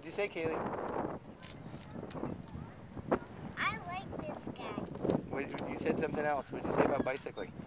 you say, Kaylee? I like this guy. You said something else. What did you say about bicycling?